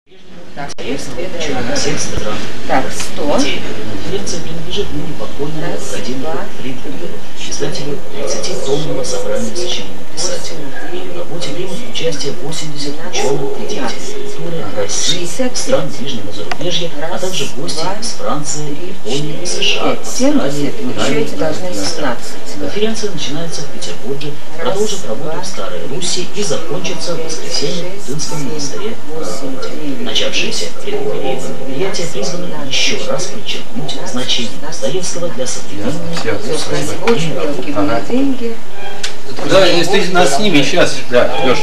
Так, всех стран. Так, 100. Конференция принадлежит ныне покойному Владимиру Фридриху, издателю 30-томного собрания сочинений писателя. В работе примут участие 80 ученых и деятелей культуры России, стран ближнего зарубежья, а также гости из Франции, Японии, США, Австралии, Италии. Конференция начинается в Петербурге, продолжит работу в Старой Руси и закончится в воскресенье в Тынском монастыре. Начавшиеся предюбилейное мероприятие призвано еще раз подчеркнуть значение Достоевского для современного деньги. Куда, если ты нас сними сейчас, да, Леш.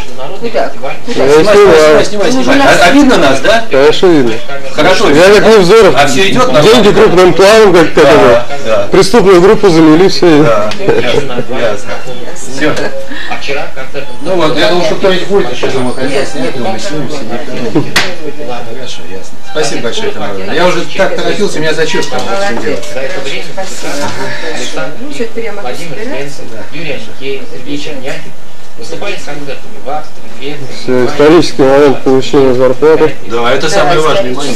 Снимай. А видно нас, да? Хорошо видно. Хорошо. Я как Невзоров. А все идет на деньги крупным планом, как да. Преступную группу замели, все. Да, ясно. Все. Ну вот, я думал, что кто-нибудь будет еще дома хотел снять, но мы снимем, сидим. Ладно, хорошо, ясно. Спасибо большое, Тамара. Я уже так торопился, меня зачет там все делать. Владимир Пенсин, Юрий Аникеев, Сергей Чернякин выступали с кандидатами в Австрии, Венгрии. Все, исторический момент получения зарплаты. Да, это самый важный момент.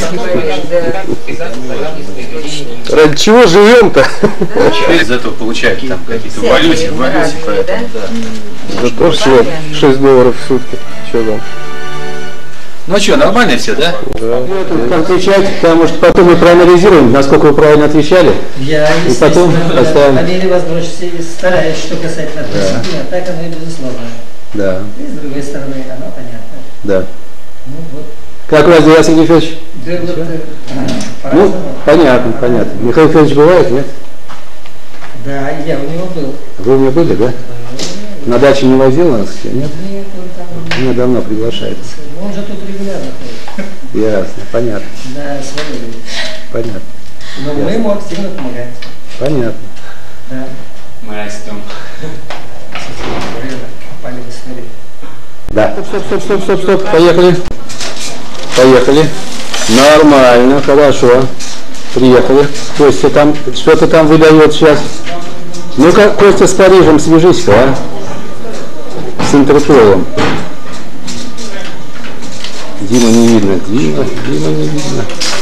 Ради чего живем-то? Из этого получают там какие-то валюте, поэтому, да. За то, что $6 в сутки. Что там? Ну что, нормально все, да? Да. Отвечать, потому что потом мы проанализируем, насколько вы правильно отвечали. Я, и потом поставим. По мере возможности стараюсь, что касательно отношений, а так оно и безусловно. Да. И с другой стороны, оно понятно. Да. Ну вот. Как у вас дела, Сергей Федорович? Да, вот, Ну, понятно. Михаил Федорович бывает, нет? Да, я у него был. Вы у меня были, да? На даче не возил нас? Нет? Нет, он там. Меня давно приглашается. Он же тут регулярно ходит. Ясно, понятно. Да, свои люди. Понятно. Но мы ему активно помогаем. Понятно. Да. Мы растем. Попали в историю. Да. Стоп. Поехали. Нормально, хорошо. Приехали. Костя там, что-то там выдает сейчас. Ну-ка, Костя, с Парижем свяжись-ка, а? С Интерполом. Дима не видно. Дима не видно.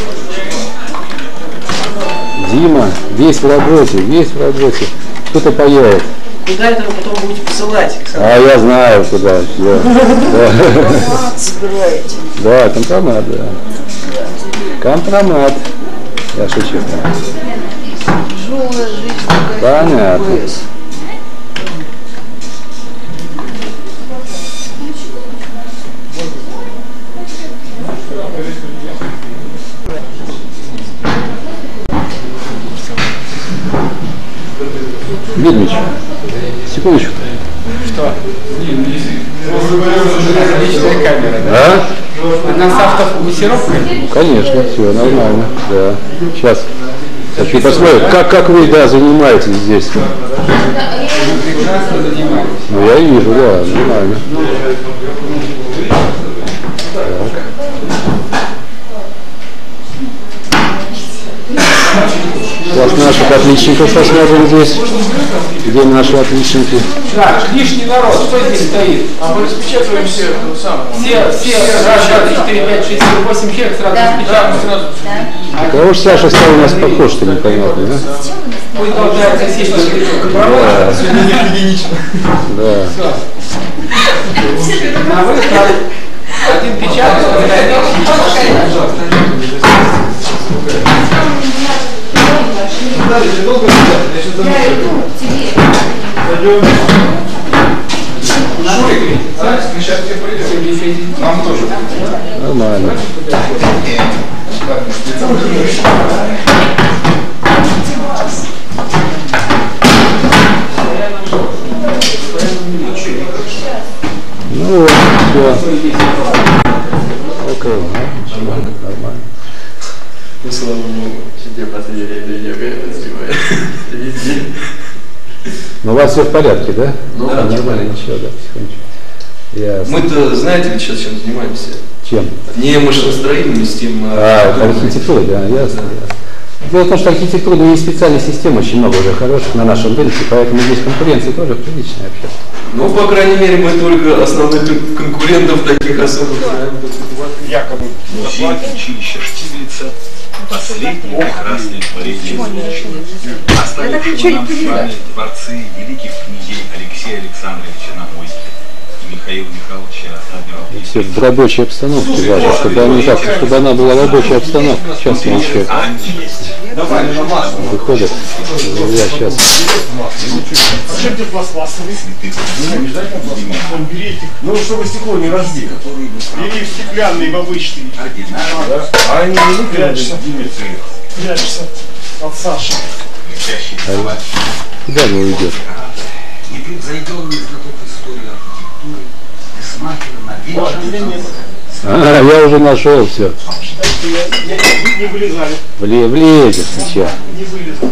Дима, весь в работе. Кто-то поедет. Куда это вы потом будете посылать? А я знаю, куда. Собираете. Да, компромат, да. Компромат. Я шучу. Тяжелая жизнь. Понятно. Дмитрич, секундочку. Что? Отличная камера, да? А? Она с автофокусировкой? Конечно, все нормально. Да. Сейчас. Хочу посмотреть, как вы, да, занимаетесь здесь. Прекрасно занимаюсь. Ну, я вижу, да, нормально. Сейчас наших отличников посмотрим здесь. Где наши отличники? Так, лишний народ, кто здесь стоит? А мы распечатываем все сам. Все, раз, 4, 5, 6, 7, 8 человек сразу распечатываем. Кого же Саша стал у нас похож, что непонятно, да? Пусть должна сесть на Да. сегодня не гигиенично. Да. На выход один печатает, Нам тоже. Нормально. Ну вот, все. Окей, нормально. Ну, слава богу, тебе последнее йога это снимает. Везде. Но у вас все в порядке, да? Ну, да, нормально, ничего, да, потихонечку. Ясно. Мы-то, знаете ли, сейчас чем занимаемся? Чем? Не машиностроением, с тем... Архитектура, да, ясно. Дело в том, что архитектура есть специальных систем очень много уже хороших на нашем рынке, поэтому здесь конкуренция тоже приличная общаться. Ну, по крайней мере, мы только основных конкурентов таких особых знаем. якобы Музей училища Штиглица – последнее прекрасное творение случая. Оставившего нам с вами творцы великих князей Алексея Александровича Навойского и Михаила Михайловича Адмиралтейского. Все в рабочей обстановке важно, чтобы она была рабочая обстановка. Сейчас он человек выходит. Я сейчас. Зачем тебе пластмассовый? Берите, ну чтобы стекло не разбили. Бери стеклянный в обычный. А они не прячутся. Прячутся от Саши. Куда вы уйдете? Непревзойденный знаток истории архитектуры, несмотря на вечер. Я уже нашел все. Считай, что я не вылезали. Влезет сейчас. Не вылезал.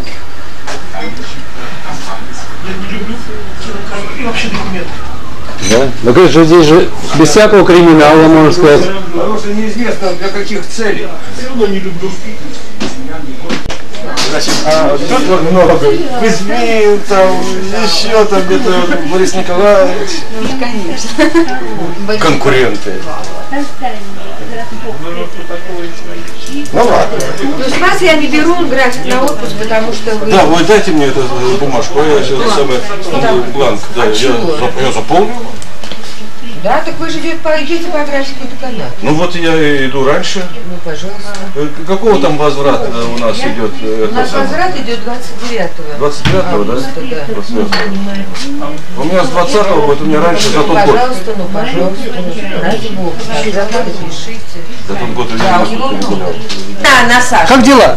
Я не люблю и вообще документы. Да? Ну конечно, здесь же без всякого криминала, можно сказать. Потому что неизвестно для каких целей. Все равно не люблю. Значит, тут много. Кузьмин, там, еще там где-то Борис Николаевич. Конечно. Конкуренты. Ну ладно. То есть вас я не беру график на отпуск, потому что вы... Да, вы дайте мне эту бумажку, а я сейчас самый бланк. Да, я заполню. Да, так вы же идете по графику деканат. Ну вот я иду раньше. Ну, пожалуйста. Какого там возврата у нас идет? У нас возврат идет 29-го. 29-го, да? Да. 29-го. У меня с 20-го, вот у меня раньше за тот год. Пожалуйста, ну пожалуйста. Ради бога. Заплаты пишите. За тот год да, у него много. Да, на Сашу. Как дела?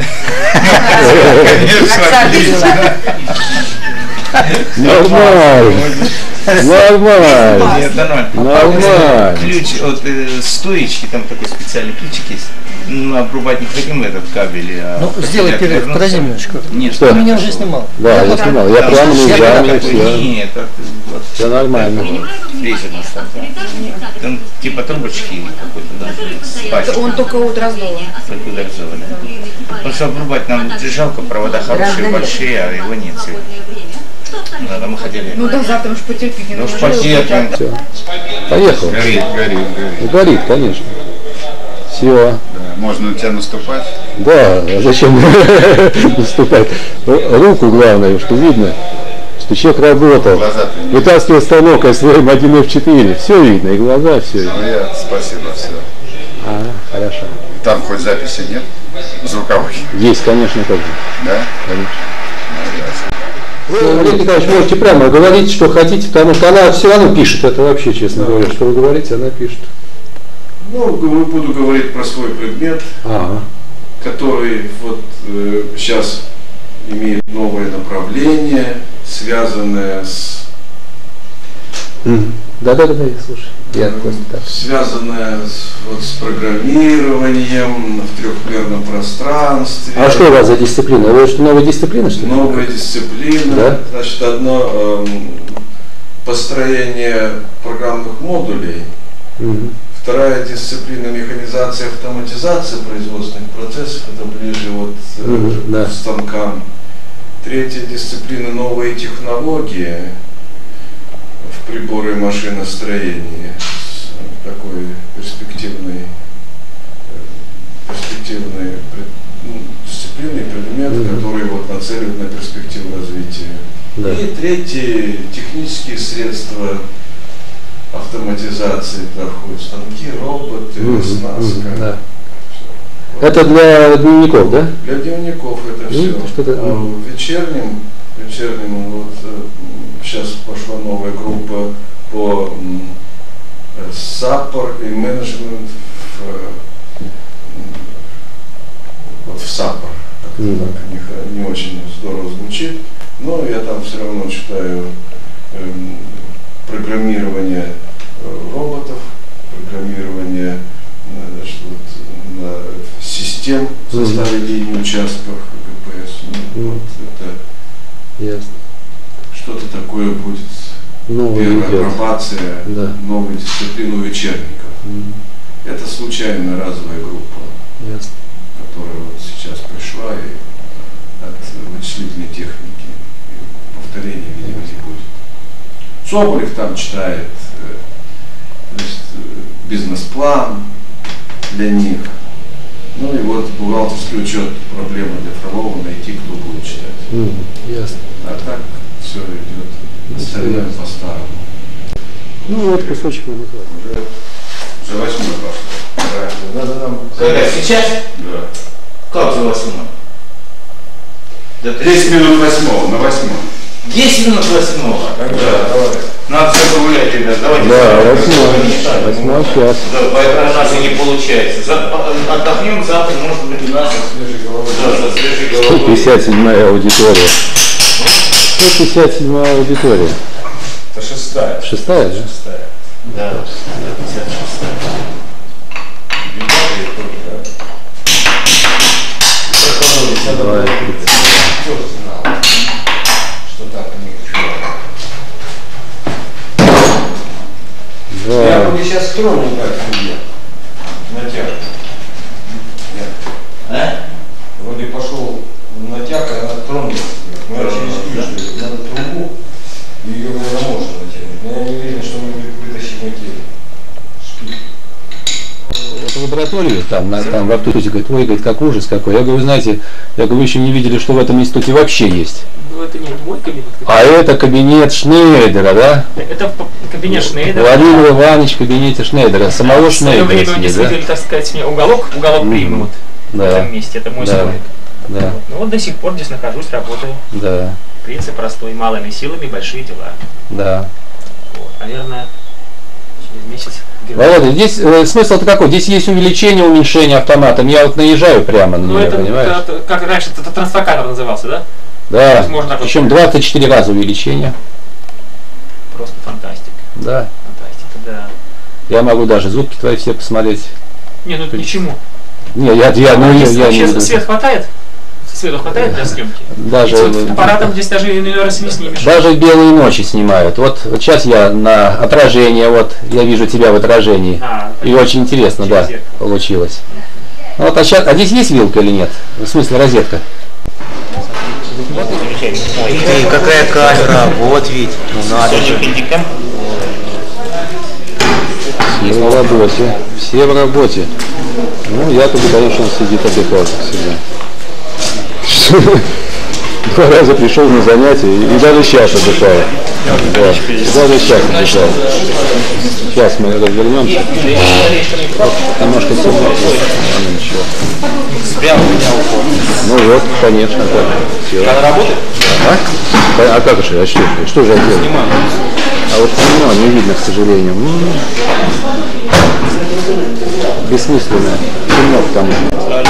Нормально. Нормально. Нет, нормально. Нормально. Ключ от стоечки, там такой специальный ключик есть. Ну, обрубать не хотим этот кабель. Ну, сделай перерыв, подожди минуточку. Нет, что? Ты меня уже снимал. Да, я снимал. Я прямо на экзамене, все. Нет, Все нормально. Фрезер у нас там типа трубочки какой-то, да. Он только вот раздола. Только удар зола, да. Потому что обрубать нам жалко, провода хорошие, большие, а его нет сегодня. Да, мы хотели. Ну да, завтра уж потерпеть не Ну уж нужно. потерпим. Все. Поехал. Горит. Горит, конечно. Все. Да, можно на тебя наступать? Да, зачем наступать? Руку главное, что видно, что человек работал. Вытаскивал станок СВМ 1F4. Все видно, и глаза, все. Ну я, спасибо, все. Хорошо. Там хоть записи нет? Звуковой? Есть, конечно, как же. Да? Конечно. Вы, Олег Николаевич, можете прямо говорить, что хотите, потому что она все равно пишет, это вообще, честно говоря, что вы говорите, она пишет. Ну, буду говорить про свой предмет, который вот сейчас имеет новое направление, связанное с... Да, я слушаю. Связанное с программированием в трехмерном пространстве. А что у вас за дисциплина? Вы что, новая дисциплина, что ли? Новая дисциплина. Да? Значит, одно построение программных модулей. Вторая дисциплина механизация, автоматизация производственных процессов, это ближе вот к станкам. Третья дисциплина новые технологии в приборы и машиностроении. Такой перспективный дисциплинный предмет, который вот нацелен на перспективу развития. И третье технические средства автоматизации, туда входят станки, роботы, оснастка. Это для дневников, да? Для дневников это все. А в вечернем вот сейчас пошла новая группа по саппор и менеджмент в саппор. Так, не очень здорово звучит, но я там все равно читаю программирование роботов, программирование систем в составе линии участков ГПС. Вот это что-то такое будет. Первая апробация новой дисциплины у вечерников. Это случайная разовая группа, которая вот сейчас пришла и от вычислительной техники. Повторения, видимо, не будет. Соболев там читает бизнес-план, для них. Ну и вот бухгалтерский учет, проблема для Фролова, найти, кто будет читать. Ясно. А так все идет, остальное по-старому. Ну вот кусочек надо. За 8 пошло. Да. Надо нам... Когда? Сейчас? Да. Как за 8? 10 минут 8, на 8. 10 минут 8. Да, давай. Надо все погулять, ребят. Давайте. Да, 8 час. Да, поэтому у нас и не получается. Отдохнем завтра, может быть, у нас свежей головой. Да, со свежей головой. 157-я аудитория. 157-я аудитория. Это 6-я. 6-я, да? 6-я. Да, 56-я. Давай. Что так они Да. Я буду сейчас скромно как тебе. Натяг. А? Вроде пошел натяг, а она тронулась. Мы через ключ, надо трубу, и ее, наверное, можно натянуть. Но я не уверен, что мы вытащим эти шпили. Вот в лабораторию, там в Артусе, говорит, ой, говорит, как ужас какой. Я говорю, знаете, вы еще не видели, что в этом институте вообще есть. Ну это не мой кабинет. А это кабинет Шнейдера, да? Это кабинет Шнейдера. Владимир Иванович в кабинете Шнейдера, самого В свое время Шнейдера. они выделили, так сказать, мне уголок примы вот в этом месте. Это мой столик. Да. Ну вот до сих пор здесь нахожусь, работаю. Да. Принцип простой: малыми силами большие дела. Да. Вот, наверное, через месяц. Володя, здесь смысл-то какой? Здесь есть увеличение, уменьшение автоматом. Я вот наезжаю прямо на нее, понимаешь? Это, как раньше, это трансфокатор назывался, да? Да. Можно Причем 24 раза увеличение. Просто фантастика. Да. Фантастика, да. Я могу даже зубки твои все посмотреть. Не, ну ничему. Не, я вообще не... свет хватает? Свету хватает для съемки? Даже вот аппаратом здесь даже иной раз не снимешь. Даже белые ночи снимают. Вот сейчас я на отражение, вот я вижу тебя в отражении. И очень интересно, да, получилось. Вот, а здесь есть вилка или нет? В смысле розетка? Ой, какая камера, вот ведь. Ну надо же. Все в работе. Все в работе. Ну, я тут, конечно, сидит отдыхал всегда. Два раза пришел на занятия и даже сейчас отдыхаю. Да, даже сейчас отдыхаю. Сейчас мы развернемся. Немножко темно. Ну вот, конечно, так. Надо работать? А как же? А что же я делаю? А вот не видно, к сожалению. Бессмысленно. Темно, потому что.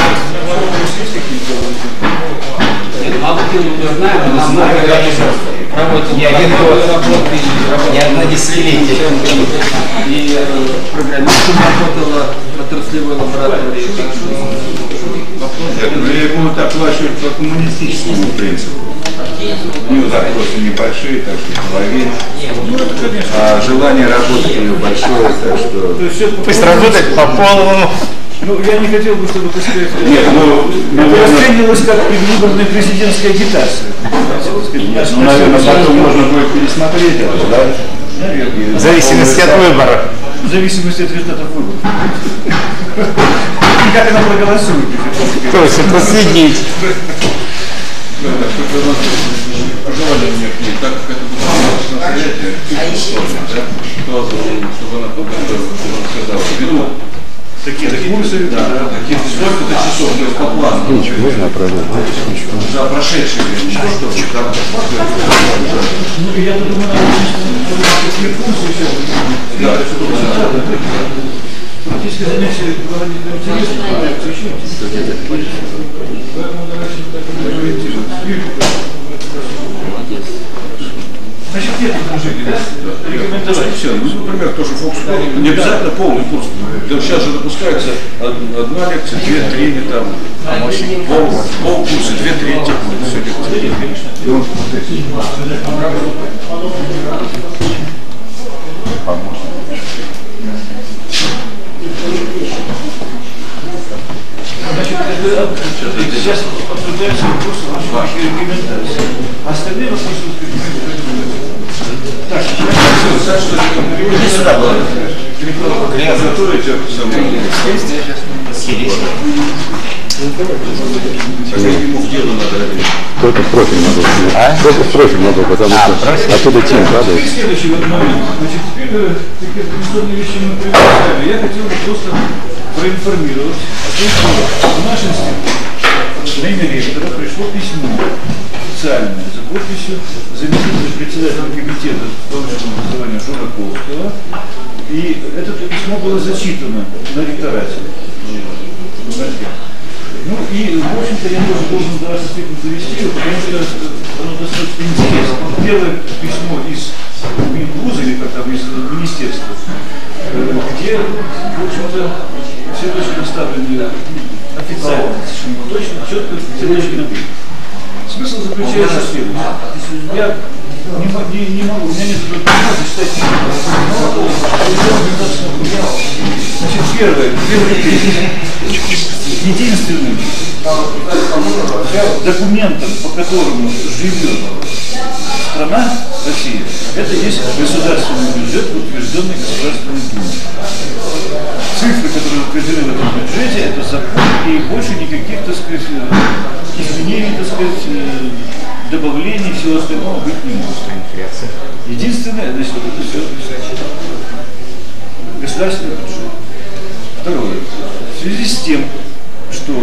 Работал не один год, не одно десятилетие. И программистом работала в отраслевой лаборатории. Я ему оплачивать по коммунистическому принципу. У него запросы небольшие, так что половина. А желание работать у него большое, так что... Пусть работать по полному. Ну, я не хотел бы, чтобы, так сказать, Нет, это расценивалось как предвыборная президентская агитация. Ну, наверное, потом можно будет пересмотреть это, да? Наверное. В зависимости от выбора. В зависимости от результатов выборов. И как она проголосует. То есть проследить. Пожелание мне к ней, так как это было на совете, чтобы она подготовила, чтобы он сказал, веду такие курсы, такие столько-то часов, то есть по плану. Можно продать? За прошедшее время. Что там? Ну, я думаю, надо такие курсы еще. Да, практически занятия интересно, понравится еще. Значит, нет, рекомендовать. Все, ну, например, тоже фокус, не обязательно полный курс. Сейчас же допускается одна лекция, 2 трени, там, полкурса, 2 трети. Значит, сейчас обсуждается вопрос ваших рекомендаций. Остальные вопросы так, сейчас. Иди сюда, было. Готовите самое. Только в профиль надо. Только в профиль надо, потому что оттуда тень падает. Следующий вот момент. Значит, теперь такие традиционные вещи мы предоставили. Я хотел бы просто проинформировать о том, что в наш институт на имя ректора пришло письмо официальное за подписью заместителя председателя комитета повышенного образования Жураковского. И это письмо было зачитано на ректорате. Ну и, в общем-то, я тоже должен до вас довести, потому что оно достаточно интересно. Первое письмо из Минвуза, или как там, из министерства, где, в общем-то, все точки расставлены официально, совершенно точно, четко, все точки набиты. Смысл заключается в следующем. Я не могу, у меня нет возможности читать. Значит, первый тезис. Единственным документом, по которому живет страна Россия, это есть государственный бюджет, утвержденный Государственной Думой. Цифры, которые утверждены в этом бюджете, это закон, и больше никаких, так сказать, изменений, так сказать, добавлений и всего остального быть не может. Единственное, значит, вот это все государственный бюджет. Второе. В связи с тем, что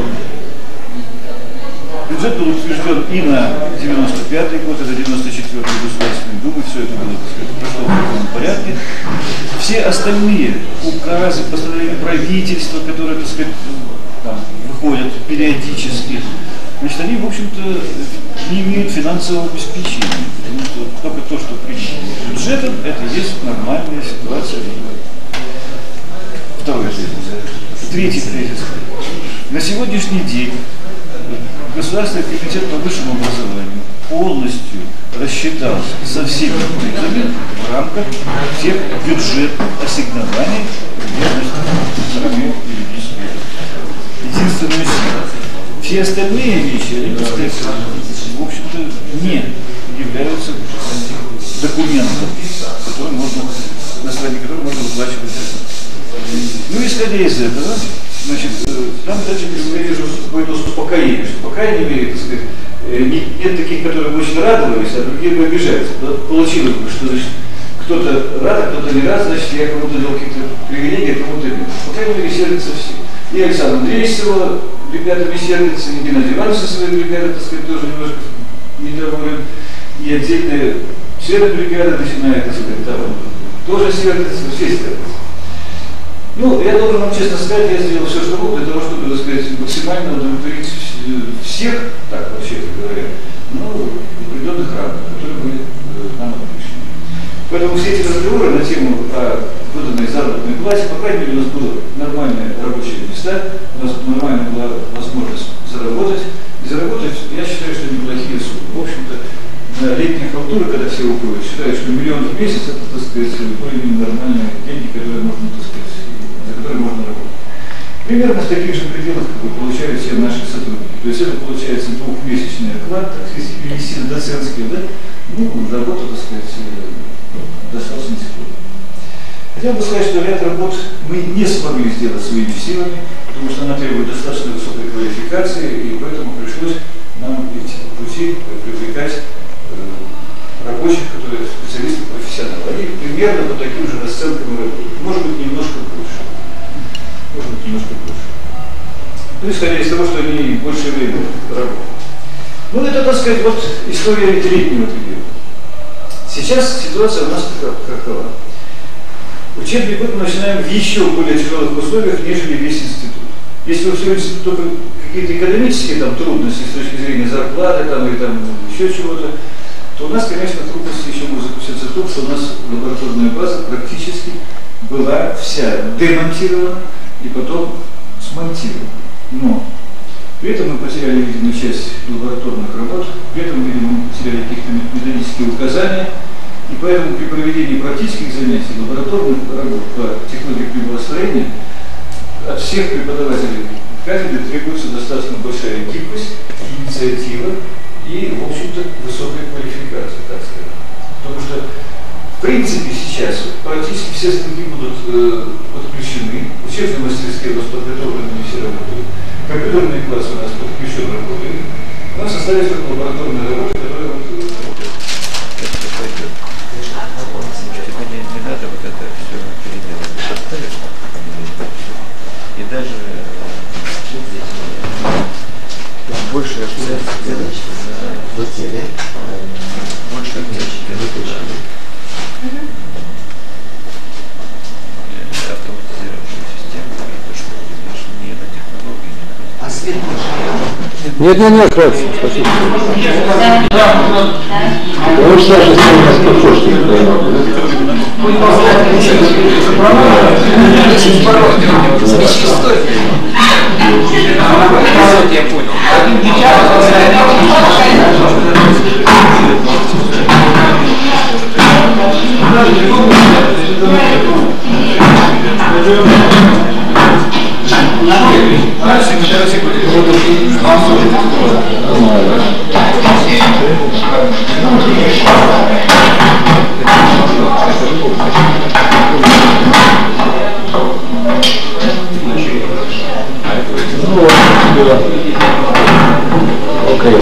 бюджет был утвержден и на 95-й год, и на 94-й Государственной Думы, все это было, так сказать, прошло в таком порядке. Все остальные указы, постановления правительства, которые, так сказать, там, выходят периодически, значит, они, в общем-то, не имеют финансового обеспечения. Потому что только то, что принято бюджетом, это есть нормальная ситуация. Второй тезис. Третий тезис. На сегодняшний день Государственный комитет по высшему образованию полностью рассчитался со всеми вузами в рамках всех бюджетных ассигнований единственную силу. Все остальные вещи, они, так сказать, в общем-то, не являются документом, который можно, на основании которого можно выплачивать. Ну, исходя из этого, значит, там дальше говорили, что какое-то успокоение, что, по крайней мере, так сказать, нет таких, которые бы очень радовались, а другие бы обижаются. Получилось бы, что, значит, кто-то рад, а кто-то не рад, значит, я кому-то дал какие-то привилегии, а кому-то нет. По крайней мере, сердятся все. И Александр Андреевич с его ребятами сердится, и Геннадий Иванович со своими ребятами, так сказать, тоже немножко недоволен. И отдельные члены бригады начинают, так сказать, там, тоже сердятся, все сердятся. Ну, я должен вам честно сказать, я сделал все, что мог для того, чтобы, так сказать, максимально удовлетворить всех, так вообще говоря, ну, в определенных рамках, которые были нам отключены. Поэтому все эти разговоры на тему о выданной заработной плате, по крайней мере, у нас было нормальные рабочие места, у нас нормальная была возможность заработать. И заработать, я считаю, что неплохие суммы. В общем-то, на летние халтуры, когда все уходят, считают, что миллион в месяц, это, так сказать, более-менее нормальные деньги, которые можно, так сказать, за которые можно работать. Примерно в таких же пределах, как бы, получают все наши сотрудники. То есть это получается двухмесячный оклад, так сказать, если доцентский, да, ну, работа, так сказать, достаточно секунду. Хотел бы сказать, что ряд работ мы не смогли сделать своими силами, потому что она требует достаточно высокой квалификации, и поэтому пришлось нам идти по пути привлекать рабочих, которые специалисты профессионалы. Они примерно по таким же расценкам работают. Может быть, немножко больше. Может быть, немножко больше. Ну, исходя из того, что они больше времени работают. Ну, это, так сказать, вот история летнего периода. Сейчас ситуация у нас какова? Учебный год мы начинаем в еще более тяжелых условиях, нежели весь институт. Если у всего института только какие-то экономические там, трудности с точки зрения зарплаты там, или там, еще чего-то, то у нас, конечно, трудности еще могут заключаться в том, что у нас лабораторная база практически была вся демонтирована и потом смонтирована. Но при этом мы потеряли, видимо, часть лабораторных работ, при этом, видимо, мы потеряли какие-то методические указания, и поэтому при проведении практических занятий лабораторных работ по технологии приборостроения от всех преподавателей кафедры требуется достаточно большая гибкость, инициатива и, в общем-то, высокая квалификация, так сказать. Потому что, в принципе, сейчас практически все станки будут подключены, учебные мастерские у нас подготовлены, все работают. лабораторный класс у нас еще другой. У нас остались только лабораторные работы, которые Не надо вот это все переделать. Поставишь и даже больше акцент сделать больше автоматизированную систему, и то, что не на технологии, не на... А свет Нет, хватит, спасибо. Лучше даже сделать картошки. Я понял. Окей.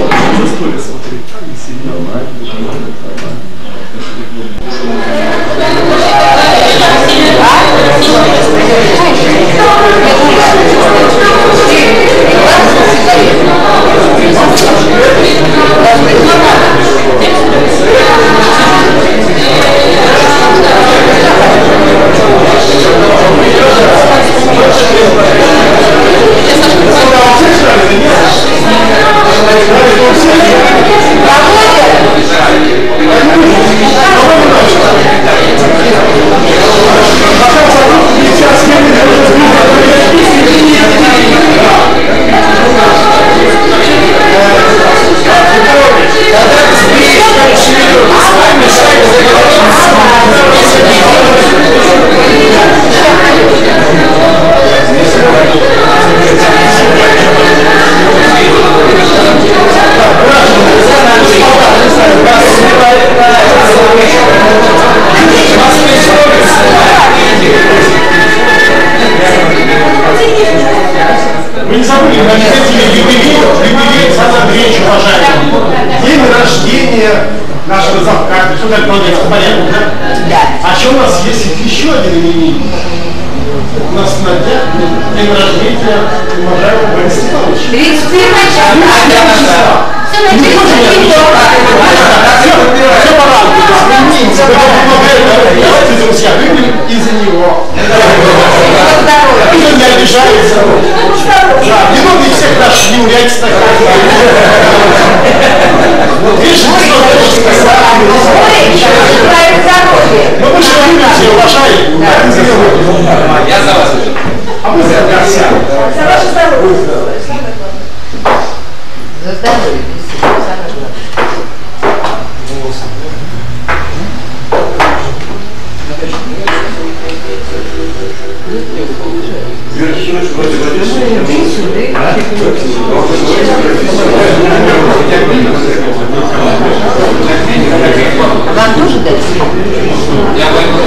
Вы не забыли, юбилей Александра Андреевича, уважаемый. День рождения нашего замка. Все так молодец, понятно, да? Да. А что у нас есть еще один именинник? У нас на день рождения уважаемого Бориса Степановича. 31 числа. Все по давайте, друзья, выпьем из-за него. Никто не обижается. Да, не надо всех наших не урять так. Вот видишь, но вы же любите, уважаете. Я за вас уже. А вы за Гарсия. За ваше здоровье. За здоровье. Вам тоже дать? Я пойду.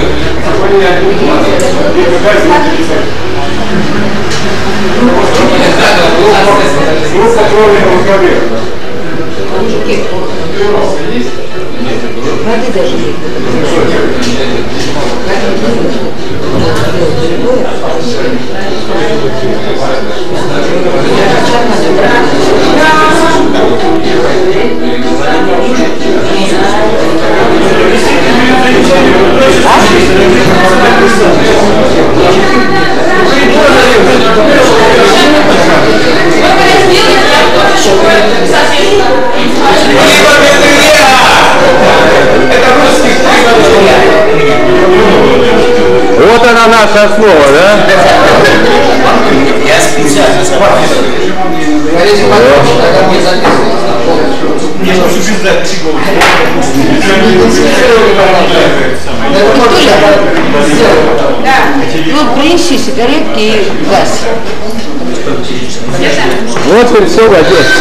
Воды даже нет. Вот она наша основа, да? Я специально Ну, принеси сигаретки и газ. Вот теперь все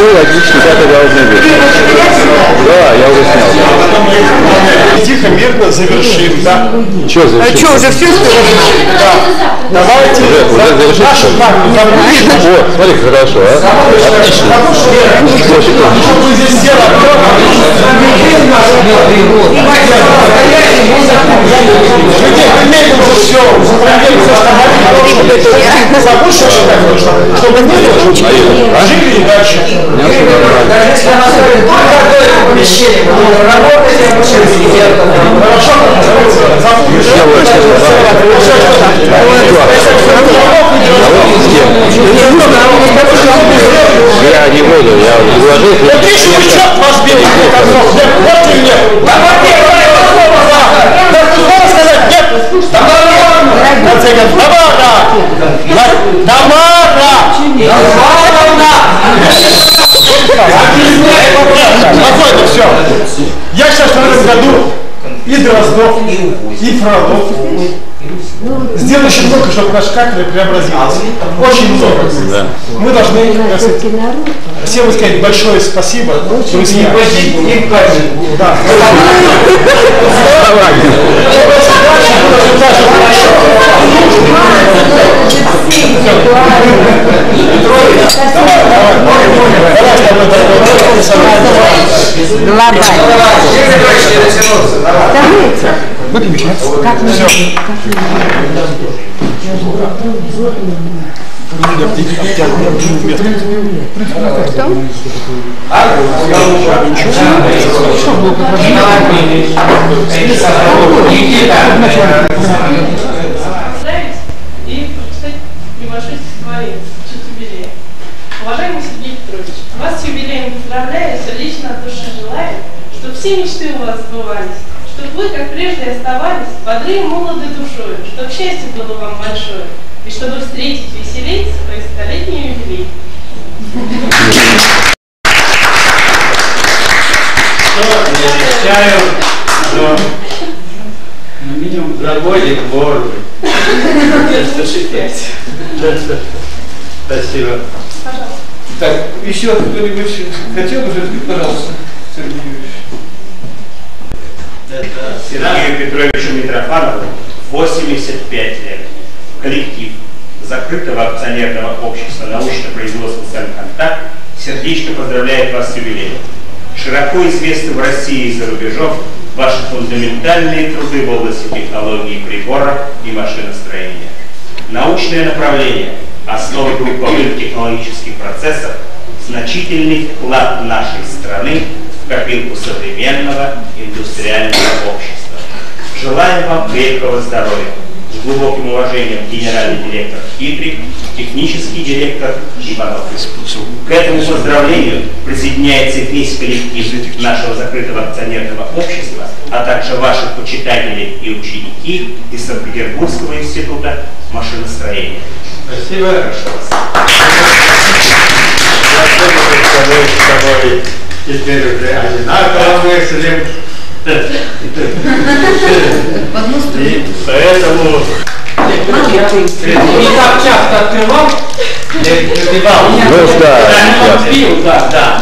логично, как это должно быть. Да, я уже снял. Тихо, мирно завершим, да? Что завершим? А что, уже все сказано? Давайте. Уже завершим, что ли? Вот, смотри, хорошо, а? Отлично. Чтобы здесь дело чтобы не жили дальше. Я не буду, я предложил. Вот видишь, вы черт вас бери, вот или нет? Можно сказать нет? Спокойно, все. Я сейчас в этом году и Дроздов, и Фролов сделаю еще много, чтобы наш кафедра преобразилась. Очень много. Да. Мы должны, как сказать, всем сказать большое спасибо, друзья. Да. Как мы и прочитать небольшое стихотворение в честь юбилея. Уважаемый Сергей Петрович, вас с юбилеем поздравляю, сердечно от души желаю, чтобы все мечты у вас сбывались, чтобы вы, как прежде, оставались бодры и молоды душой, чтобы счастье было вам большое, и чтобы встретить веселей свой столетний юбилей. Обещаю, что за годик, может быть. 105. Спасибо. Так, еще кто-нибудь хотел бы сказать, пожалуйста, Сергей Юрьевич. Сергею Петровичу Митрофанову 85 лет. Коллектив закрытого акционерного общества научно-производственный «Контакт» сердечно поздравляет вас с юбилеем. Широко известны в России и за рубежом ваши фундаментальные труды в области технологии прибора и машиностроения. Научное направление, основы групповых технологических процессов, значительный вклад нашей страны в копилку современного индустриального общества. Желаем вам крепкого здоровья. С глубоким уважением генеральный директор Хитрик, технический директор Иванов. К этому поздравлению присоединяется весь коллектив нашего закрытого акционерного общества, а также ваши почитатели и ученики из Санкт-Петербургского института машиностроения. Спасибо. Прошу вас. Теперь уже одинаково мыслим. И поэтому не так часто открывал. Ну, да. Пил, да.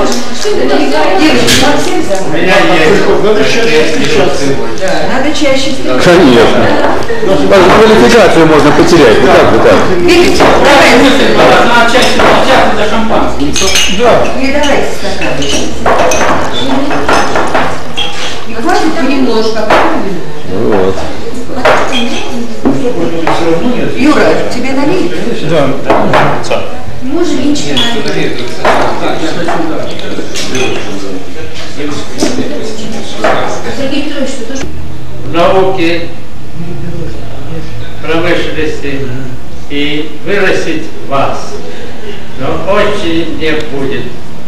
у меня есть. Надо чаще. Конечно. Квалификацию можно потерять. Ну как бы так? Давай мысль, надо чаще молчать за шампанским. Да. Передавайте стакан. И хватит понемножку. Вот. Юра, тебе налить? Да. Может, ничего налить. Сергей Петрович, что тоже? В науке, промышленности и вырастить вас. Но очень не будет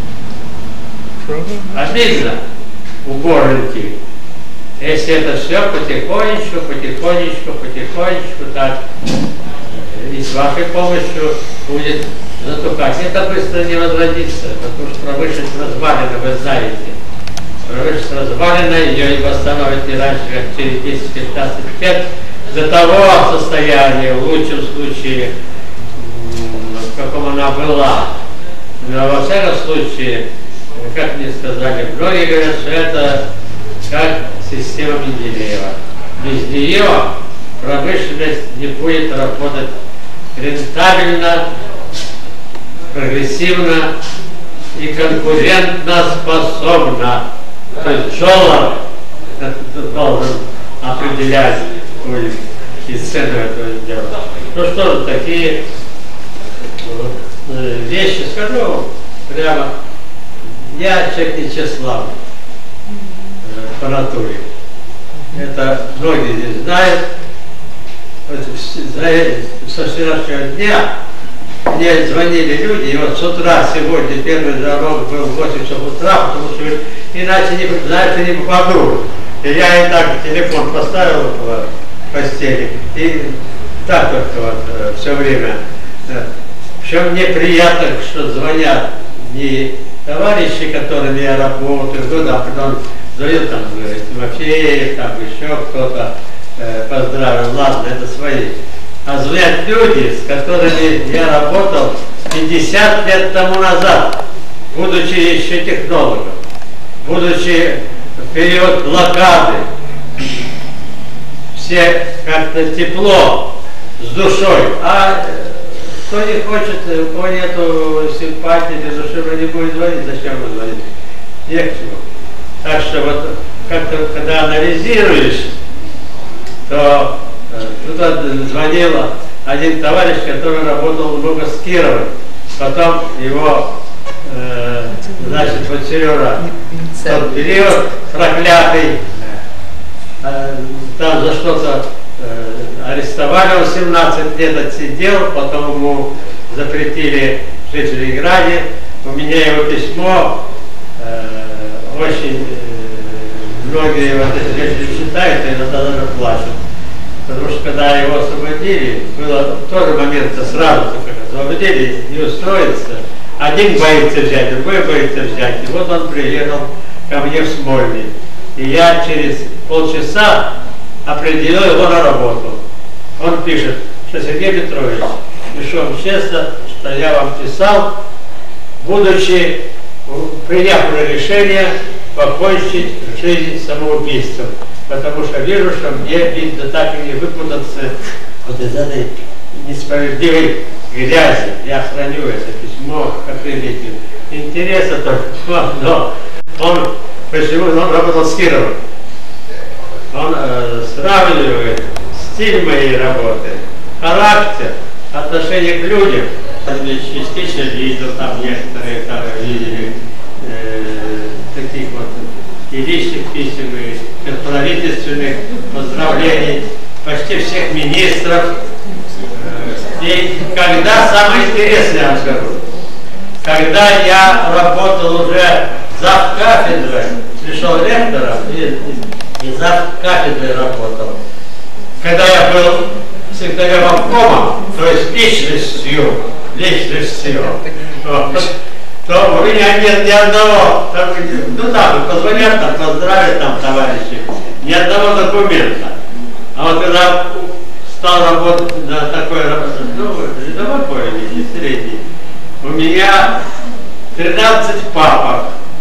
обидно в городе, если это все потихонечку так и с вашей помощью будет затухать. Это быстро не возродится, потому что промышленность развалена, вы знаете. Промышленность развалена, ее не восстановить не раньше, как через 10-15 лет, до того состояния, в лучшем случае, в каком она была. Но во всяком случае, как мне сказали, многие говорят, что это как система Менделеева. Без нее промышленность не будет работать рентабельно, прогрессивно и конкурентоспособно. То есть доллар должен определять и цену этого дела. Ну что же, такие вещи скажу прямо. Я человек нечестный по натуре. Это многие здесь знают. Со вчерашнего дня мне звонили люди, и вот с утра сегодня первый звонок был в 8 часов утра, потому что иначе не знаешь, не попаду. И я и так телефон поставил в постели, и так только вот все время. Причем мне приятно, что звонят не товарищи, которыми я работаю, а потом звонят там Тимофеев, там еще кто-то поздравил, ладно, это свои. А звонят люди, с которыми я работал 50 лет тому назад, будучи еще технологом, будучи в период блокады, все как-то тепло, с душой. А кто не хочет, у кого нету симпатии для души, не будет звонить, зачем вы звоните? Не к чему. Так что вот как-то, когда анализируешь, то туда звонил один товарищ, который работал много с Кировым. Потом его, значит, вот Сережа, тот период проклятый, там за что-то арестовали, он 17 лет отсидел, потом ему запретили жить в Ленинграде. У меня его письмо, очень многие вот эти женщины читают, и иногда даже плачут. Потому что когда его освободили, было тоже момент, сразу как освободили, не устроиться. Один боится взять, другой боится взять. И вот он приехал ко мне в Смольный. И я через полчаса определил его на работу. Он пишет, что Сергей Петрович, пишу вам честно, что я вам писал, будучи, приняв уже решение покончить жизнь самоубийством. Потому что вижу, что мне, видно, так и не выпутаться вот из этой несправедливой грязи. Я храню это письмо как реликвию. Интересно только, но он, почему он работал с Кировым? Он сравнивает стиль моей работы, характер, отношение к людям. Частично видел, там некоторые там видели таких вот и личных писем, и правительственных поздравлений почти всех министров. И когда, самое интересное я вам скажу, когда я работал уже завкафедрой, пришел ректором и завкафедрой работал, когда я был секретарем обкома, то есть личностью, то у меня нет ни одного, ну там, позвонят, там, поздравят там товарищи, ни одного документа. А вот когда стал работать на такой, ну, рядовой поезде, средний, у меня 13 папок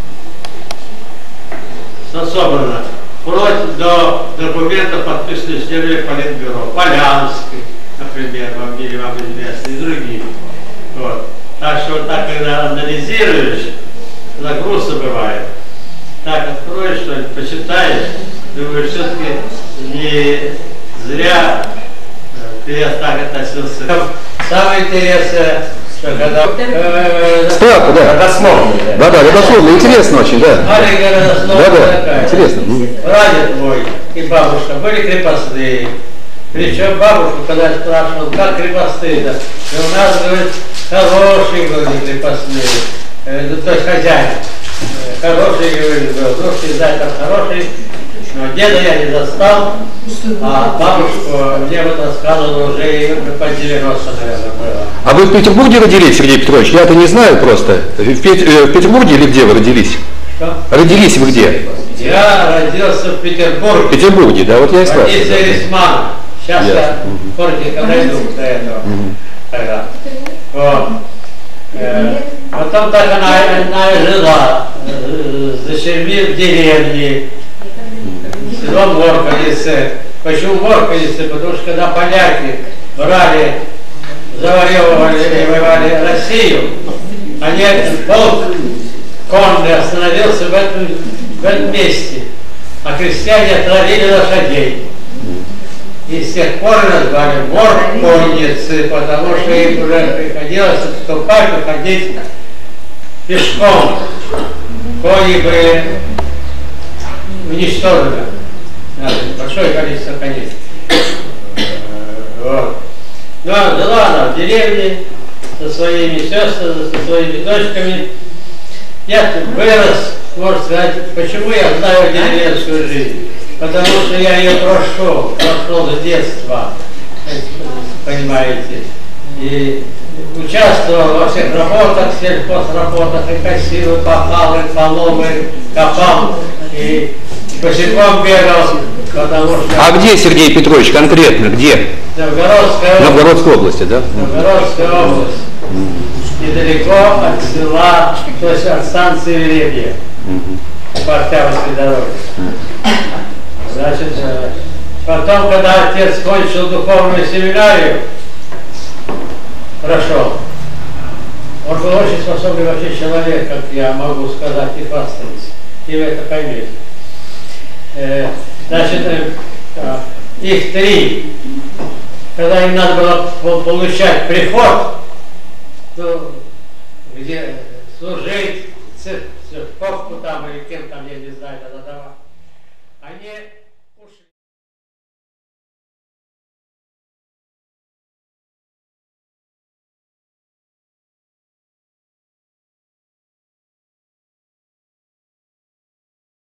собрано, вплоть до документов, подписанных членами Политбюро, Полянской, например, или вам известно, и другие. Вот. Так что вот так, когда анализируешь, тогда грустно бывает. Так откроешь что-нибудь, почитаешь, думаешь, все-таки не зря ты так относился. Самое интересное, что когда... Справка, да. Родословная. Да, родословная. Интересно очень, да. Маленькая родословная такая. Интересно. Прадед мой и бабушка были крепостные. Причем бабушку, когда я спрашивал, как крепостные-то, и у нас, говорит, хорошие были крепостные, то есть хозяин. Хороший, говорит, был, русский язык хороший, но деда я не застал, а бабушку мне вот рассказывала уже и по 90, наверное, было. А вы в Петербурге родились, Сергей Петрович? Я это не знаю просто. В Петербурге или где вы родились? Что? Родились вы где? Я родился в Петербурге. В Петербурге, да, вот я и спрашиваю. Родился Рисман. Сейчас я в городе дойду до этого. Тогда. Вот. Потом так она жила с дочерьми в деревне. дом в Орканице. Почему в Орканице? Потому что когда поляки брали, завоевывали и воевали Россию, они, полк конный остановился в этом месте, а крестьяне отравили лошадей. И с тех пор назвали Морконицы, потому что им уже приходилось отступать, уходить пешком. Кони были уничтожены. Большое количество коней. Вот. Ну, жила она в деревне со своими сестрами, со своими дочками. Я вырос, можно сказать, почему я знаю деревенскую жизнь. Потому что я ее прошел с детства, понимаете. И участвовал во всех работах, сельхозработах, и косил, и пахал, и полол, и копал, и босиком бегал, потому что... А где Сергей Петрович конкретно? Где? Новгородской области, да? Новгородская область. Недалеко от села, то есть от станции Веребья, по Октябрьской дороге. Значит, потом, когда отец кончил духовную семинарию, прошел. Он был очень способный вообще человек, как я могу сказать, и хвастаюсь. И вы это поймете. Значит, их 3. Когда им надо было получать приход, ну, где служить, церковку там или кем там, я не знаю, тогда давай. Они